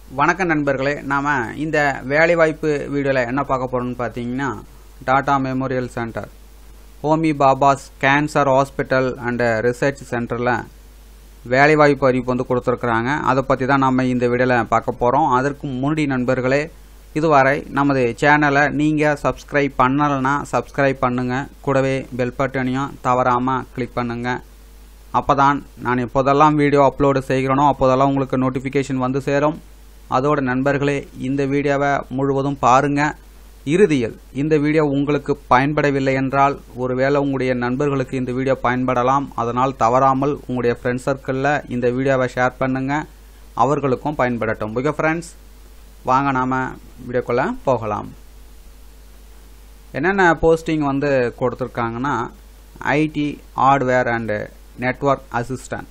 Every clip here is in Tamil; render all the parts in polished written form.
வணக்கம் நண்பர்களே, நாம இந்த வேலைவாய்ப்பு வீடியோல என்ன பார்க்க போறோம்னு பார்த்தீங்கன்னா, டாடா மெமோரியல் சென்டர், ஹோமி பாபாஸ் கேன்சர் ஹாஸ்பிட்டல் அண்ட் ரிசர்ச் சென்டர்ல வேலைவாய்ப்பு அறிவிப்பு வந்து கொடுத்துருக்குறாங்க. அதை பற்றி தான் நம்ம இந்த வீடியோல பார்க்க போறோம். அதற்கு முன்னாடி நண்பர்களே, இதுவரை நமது சேனலை நீங்கள் சப்ஸ்கிரைப் பண்ணலைன்னா சப்ஸ்கிரைப் பண்ணுங்க, கூடவே பெல் பட்டனையும் தவறாமல் கிளிக் பண்ணுங்க. அப்போதான் நான் எப்போதெல்லாம் வீடியோ அப்லோடு செய்கிறேனோ அப்போதெல்லாம் உங்களுக்கு நோட்டிஃபிகேஷன் வந்து சேரும். அதோட நண்பர்களே, இந்த வீடியோவை முழுவதும் பாருங்க. இறுதியில் இந்த வீடியோ உங்களுக்கு பயன்படவில்லை என்றால் ஒருவேளை உங்களுடைய நண்பர்களுக்கு இந்த வீடியோ பயன்படலாம். அதனால் தவறாமல் உங்களுடைய ஃப்ரெண்ட்ஸ் சர்க்கிளில் இந்த வீடியோவை ஷேர் பண்ணுங்க, அவர்களுக்கும் பயன்படட்டும். ஓகே ஃப்ரெண்ட்ஸ், வாங்க நாம வீடியோக்குள்ள போகலாம். என்னென்ன போஸ்டிங் வந்து கொடுத்துருக்காங்கன்னா, IT hardware and network assistant.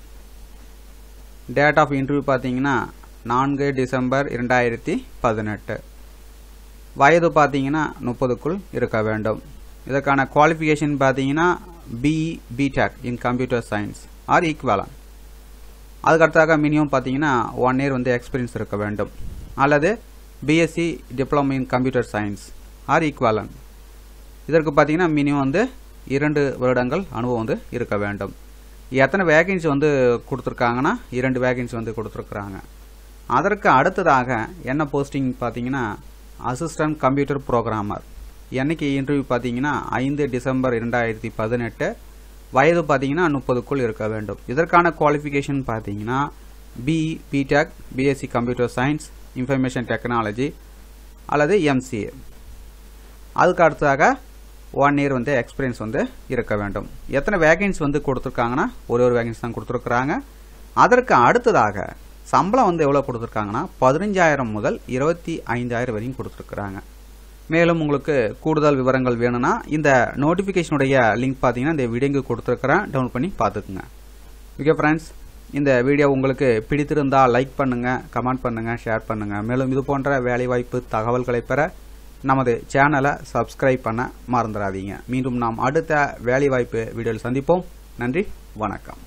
Date of interview பார்த்தீங்கன்னா 4 டிசம்பர் 2018. வயது பார்த்தீங்கன்னா 30க்குள் இருக்க வேண்டும். இதற்கான குவாலிஃபிகேஷன் பார்த்தீங்கன்னா BE BTech in computer science or equivalent. அதுக்கடுத்தாக மினிமம் பார்த்தீங்கன்னா 1 இயர் வந்து எக்ஸ்பீரியன்ஸ் இருக்க வேண்டும், அல்லது BSc diploma in computer science or equivalent. இதற்கு பார்த்தீங்கன்னா மினிமம் வந்து 2 வருடங்கள் அனுபவம் வந்து இருக்க வேண்டும். எத்தனை வேகன்சி வந்து கொடுத்துருக்காங்கன்னா 2 வேகன்சி வந்து கொடுத்துருக்குறாங்க. அதற்கு அடுத்ததாக என்ன போஸ்டிங் பார்த்தீங்கன்னா, அசிஸ்டன்ட் கம்ப்யூட்டர் ப்ரோக்ராமர். என்னைக்கு இன்டர்வியூ பார்த்தீங்கன்னா 5 டிசம்பர் 2018. வயது பார்த்தீங்கன்னா 30க்குள் இருக்க வேண்டும். இதற்கான குவாலிஃபிகேஷன் பார்த்தீங்கன்னா BE BTech BSc computer science information technology அல்லது எம்சிஏ. அதுக்கு அடுத்ததாக 1 இயர் வந்து எக்ஸ்பீரியன்ஸ் வந்து இருக்க வேண்டும். எத்தனை வேகன்சி வந்து கொடுத்துருக்காங்கன்னா ஒரு வேகன்சி தான் கொடுத்துருக்குறாங்க. அதற்கு அடுத்ததாக சம்பளம் வந்து எவ்வளோ கொடுத்துருக்காங்கன்னா 15,000 முதல் 25,000 வரையும் கொடுத்துருக்குறாங்க. மேலும் உங்களுக்கு கூடுதல் விவரங்கள் வேணும்னா இந்த நோட்டிஃபிகேஷனுடைய லிங்க் பார்த்தீங்கன்னா இந்த வீடியோக்கு கொடுத்துருக்குறேன், டவுன்லோட் பண்ணி பார்த்துக்குங்க. ஓகே ஃப்ரெண்ட்ஸ், இந்த வீடியோ உங்களுக்கு பிடித்திருந்தால் லைக் பண்ணுங்கள், கமெண்ட் பண்ணுங்கள், ஷேர் பண்ணுங்கள். மேலும் இது போன்ற வேலைவாய்ப்பு தகவல்களை பெற நமது சேனலை சப்ஸ்கிரைப் பண்ண மறந்துடாதீங்க. மீண்டும் நாம் அடுத்த வேலைவாய்ப்பு வீடியோவில் சந்திப்போம். நன்றி, வணக்கம்.